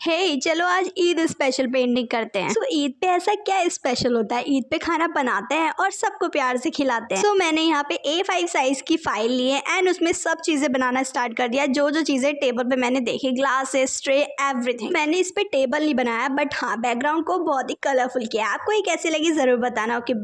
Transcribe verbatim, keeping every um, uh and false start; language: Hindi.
हे चलो आज ईद स्पेशल पेंटिंग करते हैं। सो so, ईद पे ऐसा क्या स्पेशल होता है? ईद पे खाना बनाते हैं और सबको प्यार से खिलाते हैं। सो so, मैंने यहाँ पे ए फाइव साइज की फाइल ली है एंड उसमें सब चीजें बनाना स्टार्ट कर दिया। जो जो चीजें टेबल पे मैंने देखी, ग्लासेस, ट्रे, एवरीथिंग। मैंने इस पे टेबल नहीं बनाया बट हाँ बैकग्राउंड को बहुत ही कलरफुल किया। आपको ये कैसी लगी जरूर बताना। ओके।